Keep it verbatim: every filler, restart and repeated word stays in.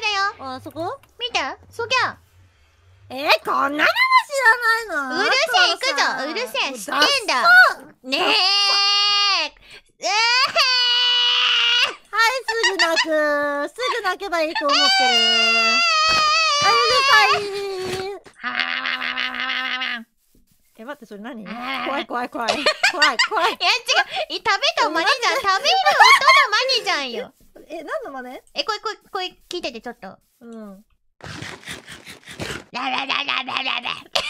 だよ。 あ、そこ見て、そぎゃ。 えー、こんなのも知らないの？ うるせえ、行くぞ。うるせえ、知ってんだ。ねえ。ええ。 はい、すぐ泣く。すぐ泣けばいいと思ってる。あ、うるさい。え、待って、それ何？怖い怖い怖い。怖い怖い。 いや、違う。食べたマネじゃん。食べる音のマネじゃんよ。 え、何のマネ？ え、これ、これ、これ、聞いてて、ちょっと。 うん。 ラララララララ。